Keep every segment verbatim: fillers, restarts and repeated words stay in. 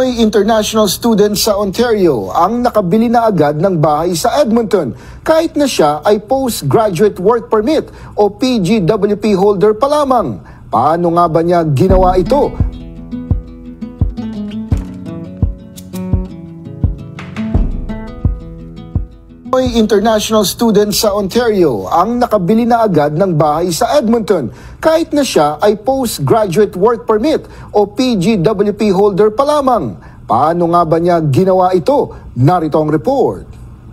International student sa Ontario ang nakabili na agad ng bahay sa Edmonton kahit na siya ay postgraduate work permit o P G W P holder pa lamang. Paano nga ba niya ginawa ito? International student sa Ontario ang nakabili na agad ng bahay sa Edmonton kahit na siya ay postgraduate work permit o P G W P holder pa lamang. Paano nga ba niya ginawa ito? Narito ang report.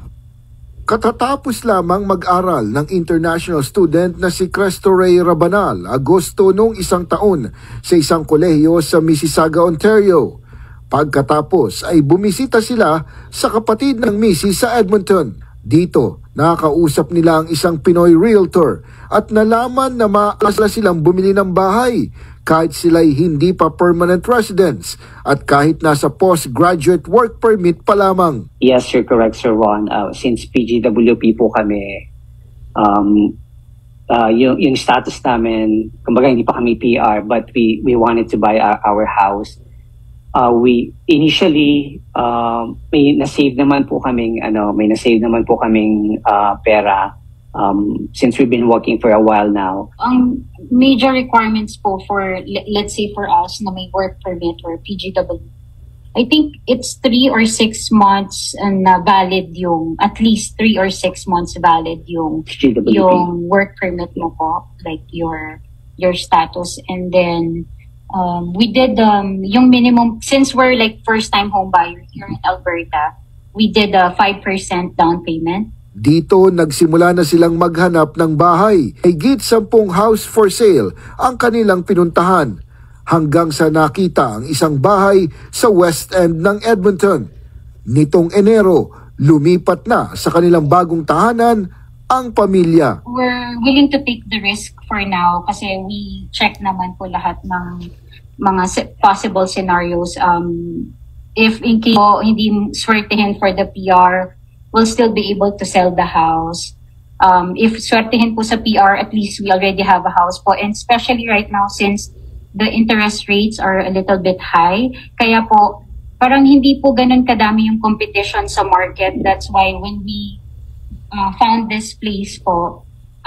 Katatapos lamang mag-aral ng international student na si Cristo Ray Rabanal, Agosto noong isang taon sa isang kolehiyo sa Mississauga, Ontario. Pagkatapos ay bumisita sila sa kapatid ng Missis sa Edmonton. Dito, nakakausap nila ang isang Pinoy realtor at nalaman na maasla silang bumili ng bahay kahit sila'y hindi pa permanent residents at kahit nasa postgraduate work permit pa lamang. Yes, you're correct, Sir Juan. Uh, since P G W P po kami, um, uh, yung, yung status namin, kumbaga hindi pa kami P R, but we, we wanted to buy our, our house. Uh, we initially uh, may na-save naman po kaming ano may na-save naman po kaming uh, pera um, since we've been working for a while now. Ang major requirements po for let's say for us na may work permit or P G W, I think it's three or six months na valid yung at least three or six months valid yung G W P. Yung work permit mo po, like your your status, and then Um, we did um, yung minimum, since we're like first time home buyer here in Alberta, we did a five percent down payment. Dito nagsimula na silang maghanap ng bahay. Higit sampung house for sale ang kanilang pinuntahan hanggang sa nakita ang isang bahay sa West End ng Edmonton. Nitong Enero, lumipat na sa kanilang bagong tahanan ang pamilya. We're willing to take the risk for now kasi we check naman po lahat ng mga possible scenarios. Um, if in case oh, hindi swertihin for the P R, we'll still be able to sell the house. Um, if swertihin po sa P R, at least we already have a house po. And especially right now since the interest rates are a little bit high, kaya po parang hindi po ganun kadami yung competition sa market. That's why when we Uh, found this place po,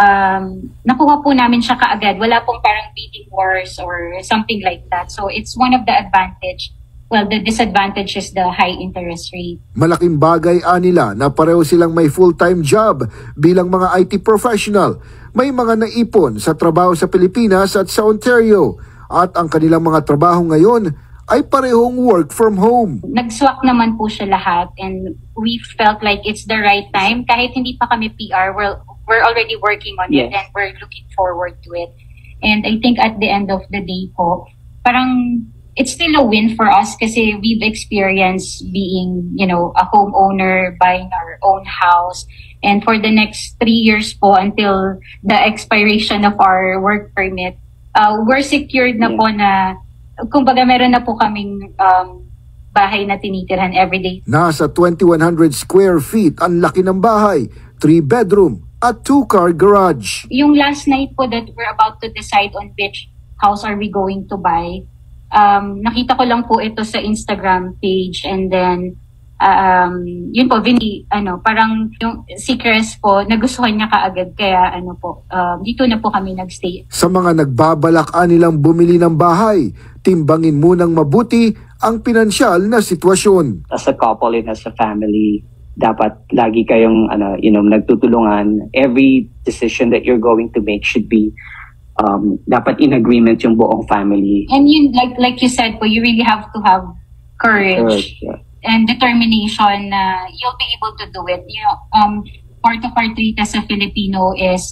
um, nakuha po namin siya kaagad. Wala pong parang bidding wars or something like that. So it's one of the advantage. Well, the disadvantage is the high interest rate. Malaking bagay anila na pareho silang may full-time job bilang mga I T professional. May mga naipon sa trabaho sa Pilipinas at sa Ontario. At ang kanilang mga trabaho ngayon ay parehong work from home. Nag-swak naman po siya lahat and we felt like it's the right time. Kahit hindi pa kami P R, we're, we're already working on yes. it and we're looking forward to it. And I think at the end of the day po, parang it's still a win for us kasi we've experienced being, you know, a homeowner, buying our own house. And for the next three years po until the expiration of our work permit, uh, we're secured na yeah. po na kumbaga meron na po kaming um, bahay na tinitirhan everyday. Nasa twenty-one hundred square feet ang laki ng bahay, three bedroom at two car garage. Yung last night po that we're about to decide on which house are we going to buy, um, nakita ko lang po ito sa Instagram page and then um, yun po, Vinny, ano, parang yung si Chris po, nagustuhan niya kaagad kaya ano po, um, dito na po kami nagstay. Sa mga nagbabalak nilang bumili ng bahay, timbangin munang mabuti ang pinansyal na sitwasyon. As a couple and as a family, dapat lagi kayong ano, you know, nagtutulungan. Every decision that you're going to make should be um, dapat in agreement yung buong family. And yun, like like you said po, you really have to have courage. Courage yeah. and determination na uh, you'll be able to do it. You know, um, part of our trait as a Filipino is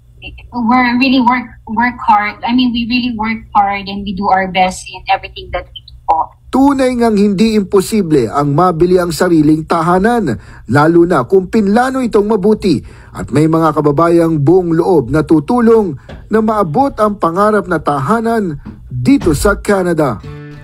we're really work work hard. I mean, we really work hard and we do our best in everything that we do po. Tunay ngang hindi imposible ang mabili ang sariling tahanan, lalo na kung pinlano itong mabuti at may mga kababayang buong loob na tutulong na maabot ang pangarap na tahanan dito sa Canada.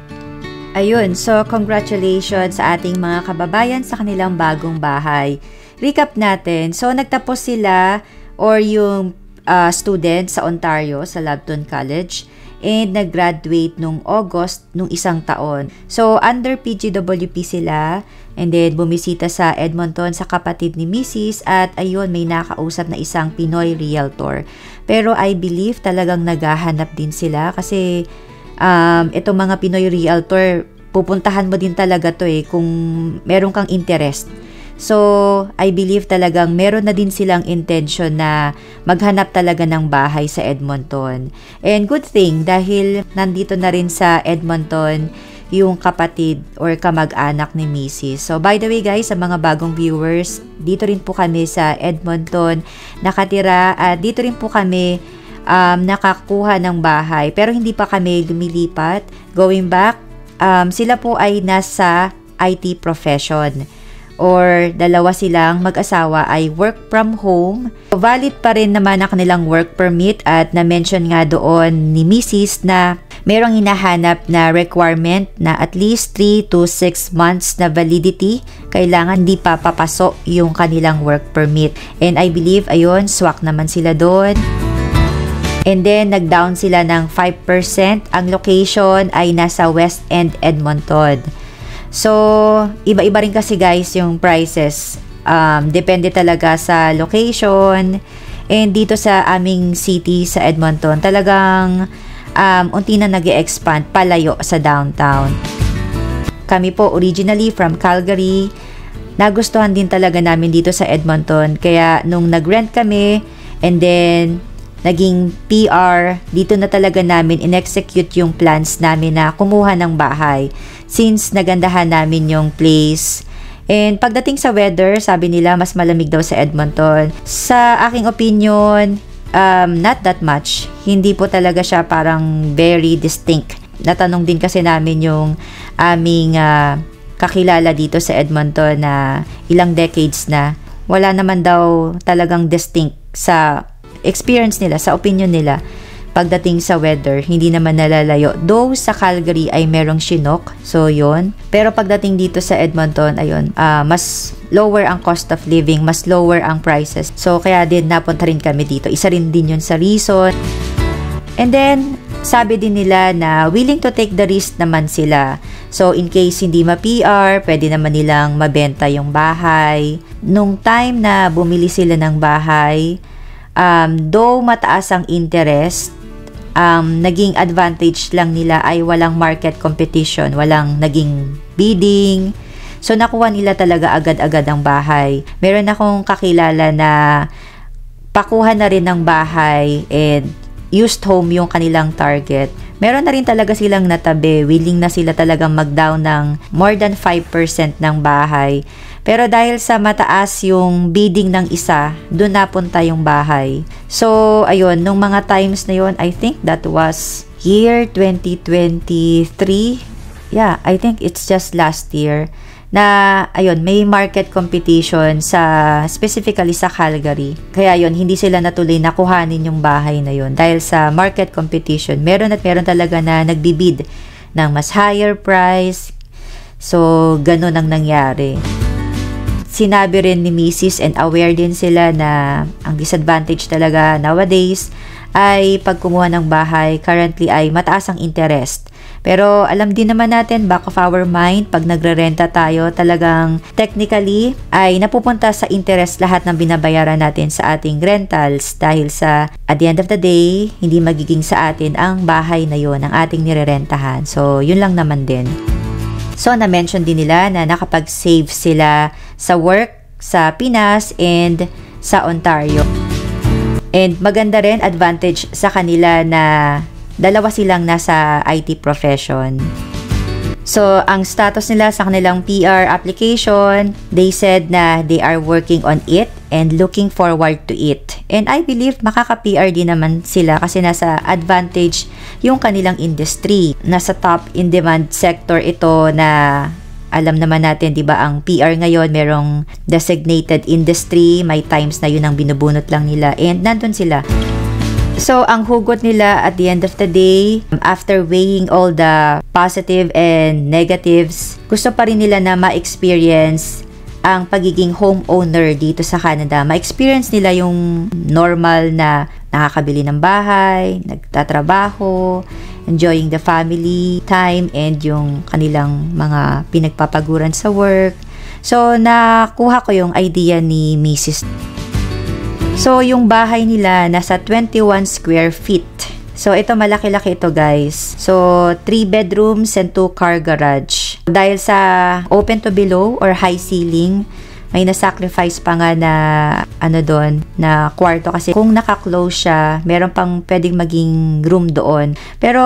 Ayun, so congratulations sa ating mga kababayan sa kanilang bagong bahay. Recap natin, so nagtapos sila or yung uh, student sa Ontario, sa Lambton College, and nag-graduate nung August nung isang taon. So, under P G W P sila, and then bumisita sa Edmonton sa kapatid ni Missus at ayun, may nakausap na isang Pinoy realtor. Pero I believe talagang naghahanap din sila kasi um, itong mga Pinoy realtor, pupuntahan mo din talaga to eh kung meron kang interest. So, I believe talagang meron na din silang intention na maghanap talaga ng bahay sa Edmonton. And good thing dahil nandito na rin sa Edmonton yung kapatid or kamag-anak ni Missus So, by the way guys, sa mga bagong viewers, dito rin po kami sa Edmonton nakatira at dito rin po kami um, nakakuha ng bahay. Pero hindi pa kami lumilipat. Going back, um, sila po ay nasa I T profession. Or dalawa silang mag-asawa ay work from home. Valid pa rin naman ang kanilang work permit at na-mention nga doon ni Missus na merong hinahanap na requirement na at least three to six months na validity. Kailangan di pa papasok yung kanilang work permit. And I believe, ayun, swak naman sila doon. And then, nag-down sila ng five percent. Ang location ay nasa West End, Edmonton. So, iba-iba rin kasi guys yung prices. Um, depende talaga sa location. And dito sa aming city sa Edmonton, talagang um, unti na nag-e-expand palayo sa downtown. Kami po originally from Calgary. Nagustuhan din talaga namin dito sa Edmonton. Kaya nung nag-rent kami and then naging P R, dito na talaga namin in-execute yung plans namin na kumuha ng bahay since nagandahan namin yung place. And pagdating sa weather, sabi nila mas malamig daw sa Edmonton. Sa aking opinion, um, not that much. Hindi po talaga siya parang very distinct. Natanong din kasi namin yung aming uh, kakilala dito sa Edmonton na ilang decades na. Wala naman daw talagang distinct sa experience nila, sa opinion nila. Pagdating sa weather, hindi naman nalalayo. Though sa Calgary ay merong Chinook, so yon. Pero pagdating dito sa Edmonton, ayun, uh, mas lower ang cost of living, mas lower ang prices. So kaya din napunta rin kami dito. Isa rin din yun sa reason. And then, sabi din nila na willing to take the risk naman sila. So in case hindi ma-P R, pwede naman nilang mabenta yung bahay. Nung time na bumili sila ng bahay, um, though mataas ang interest, Um, naging advantage lang nila ay walang market competition, walang naging bidding. So, nakuha nila talaga agad-agad ang bahay. Meron akong kakilala na pakuha na rin ng bahay and used home yung kanilang target. Meron na rin talaga silang natabi. Willing na sila talagang mag-down ng more than five percent ng bahay. Pero dahil sa mataas yung bidding ng isa, doon napunta yung bahay. So, ayun, nung mga times na yun, I think that was year twenty twenty-three. Yeah, I think it's just last year na, ayun, may market competition sa, specifically sa Calgary. Kaya yun, hindi sila natuloy nakuhanin yung bahay na yun. Dahil sa market competition, meron at meron talaga na nagbibid ng mas higher price. So, ganun ang nangyari. Sinabi rin ni Missus and aware din sila na ang disadvantage talaga nowadays ay pag kumuha ng bahay, currently ay mataas ang interest. Pero alam din naman natin, back of our mind, pag nagre-renta tayo, talagang technically ay napupunta sa interest lahat ng binabayaran natin sa ating rentals dahil sa at the end of the day, hindi magiging sa atin ang bahay na yon, ang ating nirerentahan. So, yun lang naman din. So, na-mention din nila na nakapag-save sila sa work sa Pinas and sa Ontario. And maganda rin advantage sa kanila na dalawa silang nasa I T profession. So, ang status nila sa kanilang P R application, they said na they are working on it and looking forward to it. And I believe makaka-P R din naman sila kasi nasa advantage yung kanilang industry. Nasa top in-demand sector ito na alam naman natin, di ba, ang P R ngayon merong designated industry, may times na yun ang binubunot lang nila and nandun sila. So, ang hugot nila at the end of the day, after weighing all the positive and negatives, gusto pa rin nila na ma-experience ang pagiging homeowner dito sa Canada. Ma-experience nila yung normal na nakakabili ng bahay, nagtatrabaho, enjoying the family time and yung kanilang mga pinagpapaguran sa work. So, nakuha ko yung idea ni Missus So, yung bahay nila nasa twenty-one square feet. So, ito malaki-laki ito guys. So, three bedrooms and two car garage. Dahil sa open to below or high ceiling, may na-sacrifice pa nga na ano doon, na kwarto kasi kung naka-close siya, meron pang pwedeng maging room doon. Pero,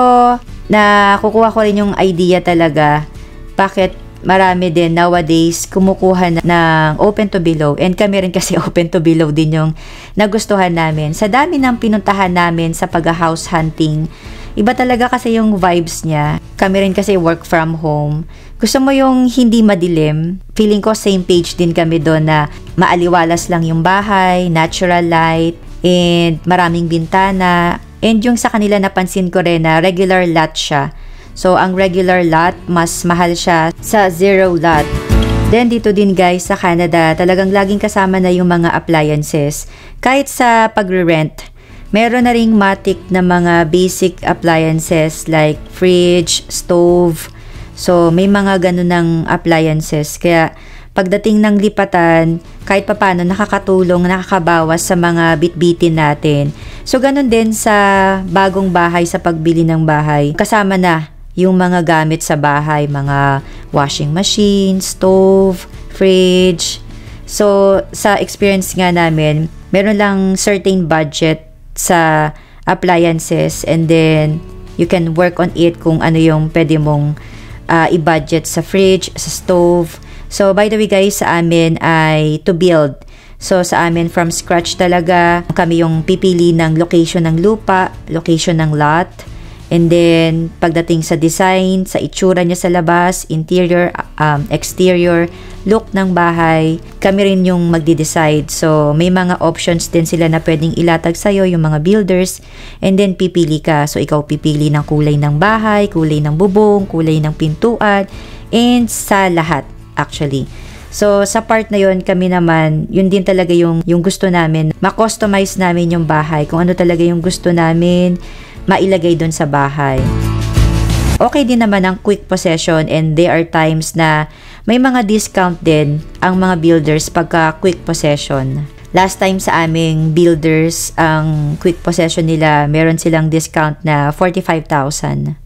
nakukuha ko rin yung idea talaga bakit marami din nowadays kumukuha na ng open to below, and kami rin kasi open to below din yung nagustuhan namin. Sa dami ng pinuntahan namin sa pag-house hunting, iba talaga kasi yung vibes niya. Kami rin kasi work from home. Gusto mo yung hindi madilim. Feeling ko same page din kami doon na maaliwalas lang yung bahay, natural light, and maraming bintana. And yung sa kanila napansin ko rin na regular lot siya. So, ang regular lot, mas mahal siya sa zero lot. Then, dito din guys sa Canada, talagang laging kasama na yung mga appliances. Kahit sa pagre-rent, meron na ring matik na mga basic appliances like fridge, stove. So, may mga ganun ng appliances. Kaya, pagdating ng lipatan, kahit papano nakakatulong, nakakabawas sa mga bitbitin natin. So, ganun din sa bagong bahay, sa pagbili ng bahay. Kasama na yung mga gamit sa bahay, mga washing machine, stove, fridge. So, sa experience nga namin, meron lang certain budget sa appliances, and then you can work on it kung ano yung pwede mong uh, i-budget sa fridge, sa stove. So, by the way guys, sa amin ay to build. So, sa amin from scratch talaga. Kami yung pipili ng location ng lupa, location ng lot. And then, pagdating sa design, sa itsura niya sa labas, interior, um, exterior, look ng bahay, kami rin yung magde-decide. So, may mga options din sila na pwedeng ilatag sa'yo, yung mga builders, and then pipili ka. So, ikaw pipili ng kulay ng bahay, kulay ng bubong, kulay ng pintuan, and sa lahat, actually. So, sa part na yon, kami naman, yun din talaga yung, yung gusto namin. Ma-customize namin yung bahay, kung ano talaga yung gusto namin, mailagay doon sa bahay. Okay din naman ang quick possession, and there are times na may mga discount din ang mga builders pagka quick possession. Last time sa aming builders, ang quick possession nila, meron silang discount na forty-five thousand.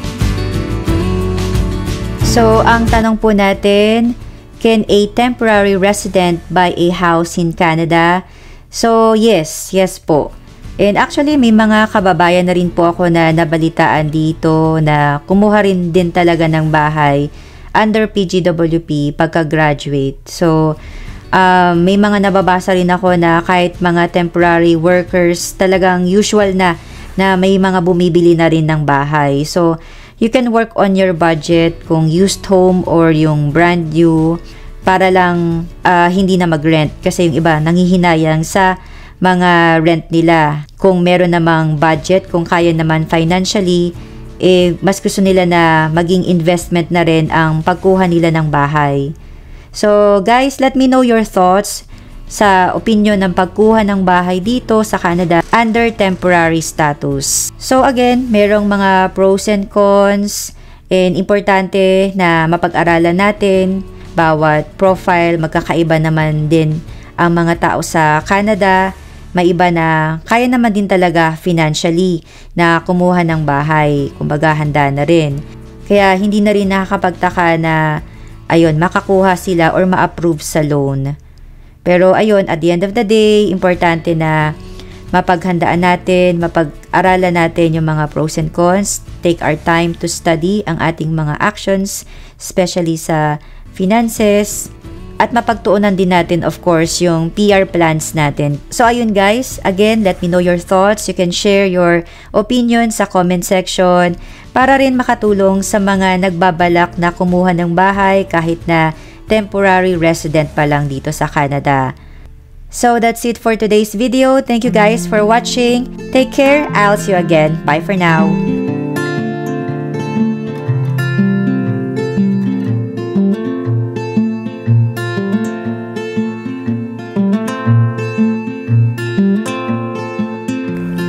So, ang tanong po natin, can a temporary resident buy a house in Canada? So, yes, yes po. And actually, may mga kababayan na rin po ako na nabalitaan dito na kumuha rin din talaga ng bahay under P G W P pagka-graduate. So, um, may mga nababasa rin ako na kahit mga temporary workers, talagang usual na na may mga bumibili na rin ng bahay. So, you can work on your budget kung used home or yung brand new para lang uh, hindi na mag-rent. Kasi yung iba, nanghihinayang sa mga rent nila. Kung meron namang budget, kung kaya naman financially, eh, mas gusto nila na maging investment na rin ang pagkuha nila ng bahay. So, guys, let me know your thoughts sa opinion ng pagkuha ng bahay dito sa Canada under temporary status. So, again, merong mga pros and cons, and importante na mapag-aralan natin bawat profile. Magkakaiba naman din ang mga tao sa Canada. May iba na kaya naman din talaga financially na kumuha ng bahay. Kumbaga, handa na rin. Kaya hindi na rin nakakapagtaka na ayun, makakuha sila or ma-approve sa loan. Pero ayun, at the end of the day, importante na mapaghandaan natin, mapag-aralan natin yung mga pros and cons. Take our time to study ang ating mga actions, especially sa finances. At mapagtuunan din natin, of course, yung P R plans natin. So, ayun guys. Again, let me know your thoughts. You can share your opinion sa comment section para rin makatulong sa mga nagbabalak na kumuha ng bahay kahit na temporary resident pa lang dito sa Canada. So, that's it for today's video. Thank you guys for watching. Take care. I'll see you again. Bye for now.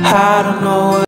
I don't know what